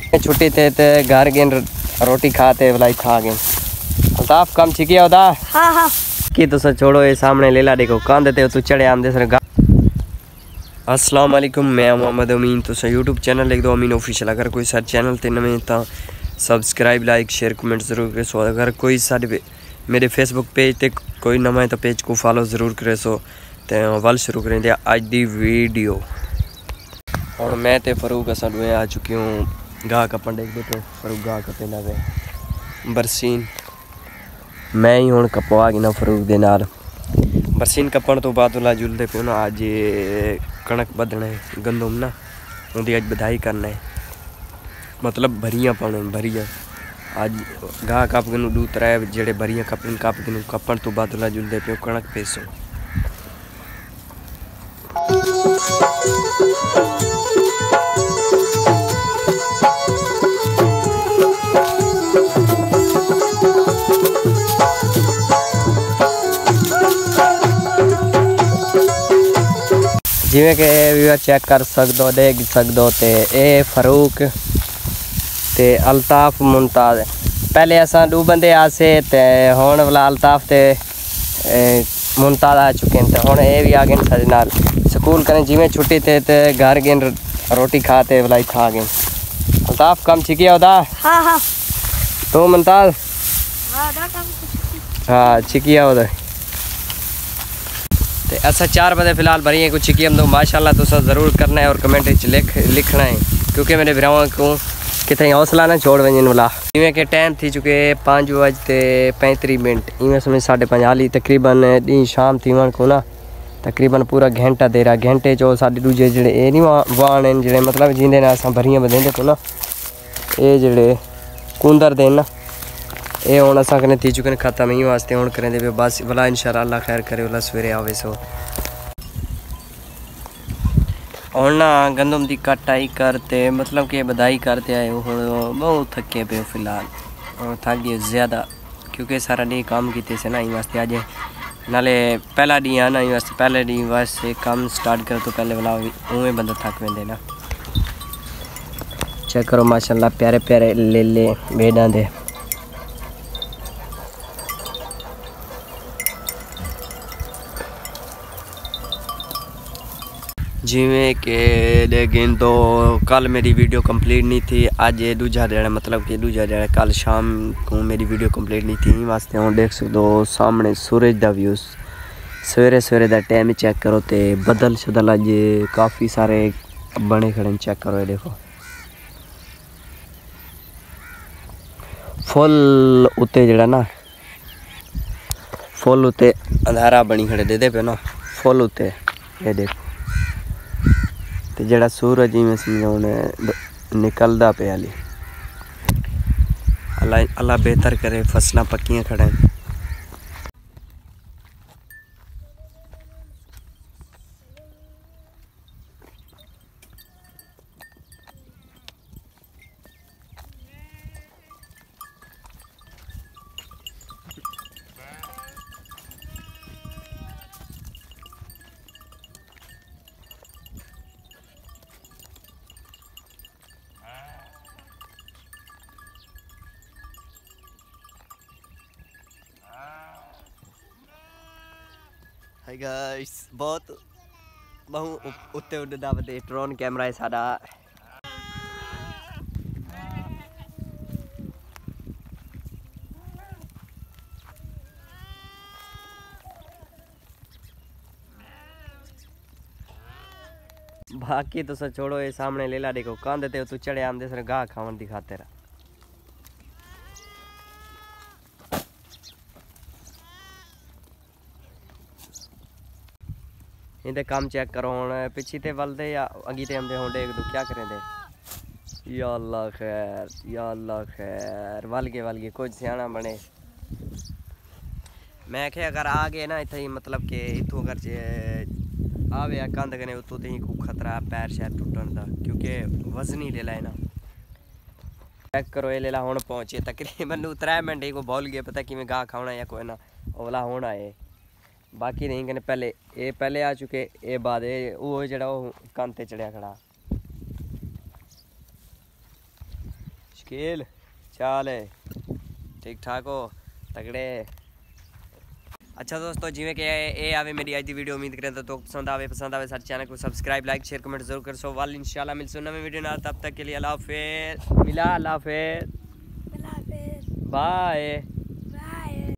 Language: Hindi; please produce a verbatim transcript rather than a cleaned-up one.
छुट्टी थे ते घर गेन रोटी खाते भलाई खा गए। अल्ताफ काम छिकिया होता हाँ हाँ कि तो सर छोड़ो ये सामने लेला देखो कान देते हो तू चढ़े आमदे सर। अस्सलाम वालेकुम, मैं मोहम्मद अमीन। तो सर यूट्यूब चैनल लिख दो अमीन ऑफिशियल। अगर कोई सर चैनल ते नवे तो सब्सक्राइब लाइक शेयर कमेंट ज़रूर करे सो। अगर कोई सारे मेरे फेसबुक पेज ते कोई नवा है तो पेज को फॉलो ज़रूर करे सो। तो वल शुरू करें दिया अज दी वीडियो। और मैं ते फरूक असल में आ चुकी हूँ गाह कपन देखते पे फरूक गाह कपे ना पे बरसीन मैं ही हूँ कपवा गई ना फरूक दे नाल बरसीन कपन तो बाद वाला जुलते पे ना अज कणक बदना है गंदम ना उनकी अज बधाई करना है मतलब भरियां पाने भरियां अज गाह कप गन दू त्रै जेड़े भरियां कपन कप गन कपन तो बाद वाला जुलते पे कणक पेसो। जिमें कि व्यूअर चेक कर सकते हो देख सकते हो। तो ये फरूक ते अल्ताफ मुमताज पहले असा दो बंदे आसे ते हुण वाला अल्ताफ ते मुमताज आ चुके हैं। तो हुण ये भी आ गए सारे नाल स्कूल करें जिमें छुट्टी थे तो घर गेन रोटी खाते भलाई खा गए। अल्ताफ काम छिकिया होता हाँ हाँ तो मुमताज हाँ छिकिया होता तो ऐसा चार बजे फिलहाल भरी है कुछ छिकी हम तो माशाल्लाह तो सब ज़रूर करना है और कमेंट लिख लिखना है क्योंकि मेरे भरावान को कितने हौसला ना छोड़ वजन वाला। इवें के टाइम थी चुके पाँच बजते पैंतीस मिनट इवें समय साढ़े पाँच हाली तकरीबन डी शाम थी वन को ना तकरीबन पूरा घंटा दे रहा घंटे चो साढ़े दूजे जड़े ये नहीं वाहन हैं जड़े मतलब जिंदे ना असा भरियां बदेंदे को ना ये जड़े कुंदर दे ना ये हूँ असा कने थी चुके खत्म ही वास्ते हूँ करें दे बस भला इंशाअल्लाह अल्लाह खैर करे वाला सवेरे आवे सो। और ना गंदम की कटाई करते मतलब कि बधाई करते आए हूँ बहुत थके पे फिलहाल और थक गए ज़्यादा क्योंकि सारा डी काम किते से ना ही वास्ते अज नाले पहला डी आ ना वास्ते पहले डी वास्ते काम स्टार्ट करो तो पहले वाला उवें बंदा थक वेंदे ना। चेक करो माशाल्लाह प्यारे प्यारे ले ले भेड़ा दे जिमें कि लेकिन तो कल मेरी वीडियो कंप्लीट नहीं थी आज ये दूजा दिन मतलब कि दूजा दिन कल शाम को मेरी वीडियो कंप्लीट नहीं थी वास्ते हूँ देख सकते हो सामने सूरज का व्यू सवेरे सवेरे का टाइम चेक करो तो बदल शदल अज काफ़ी सारे बने खड़े चेक करो ये देखो फुल उत्ते जड़ा ना फुल उत्ते अंधारा बनी खड़े दे दे पे ना फुल उत्ते ये देखो तो जड़ा सूरज ही में समझो निकलदा पे हाली अल्लाह अल्लाह बेहतर करे फसलां पक्कियां खड़े हाय गाइस बहुत बहु उत्ते उड़दा वदे ड्रोन कैमरा है साडा बाकी तो सर छोड़ो ये सामने लेला देखो कान देते हो तू चढ़े आमदे सर गाह खावन दिखाते रहा। इनके काम चेक करो हूँ पिछी ते वल दे या अगी ते आमदे होंडे एक दो क्या करें दे या अल्लाह खैर या अल्लाह खैर वल के वल के कुछ सियाना बने। मैं क्या अगर आ गए ना इतना ही मतलब कि इतों अगर जे आवे कंध कने उतो तो ही खूब खतरा पैर शैर टुटन का क्योंकि वजन ही ले ला है ना। चेक करो ये ले ला हूँ पहुँचे तकरीबन त्रै मिनट को बोल गया पता कि मैं गाह खाना या कोई ना ओला होना है बाकी नहीं कहने पहले ये पहले आ चुके ये बाद वो जड़ा वो कंध ते चढ़िया खड़ा शकील चाल है ठीक ठाक हो तगड़े। अच्छा दोस्तों जिमें कि ये आवे मेरी आज की वीडियो उम्मीद करें तो, तो पसंद आवे पसंद आवे सारे चैनल को सब्सक्राइब लाइक शेयर कमेंट जरूर कर सो वाल इंशाल्लाह मिल सो नवे वीडियो ना। तब तक के लिए अल्लाह हाफिज़ मिला अल्लाह हाफिज़ बाय।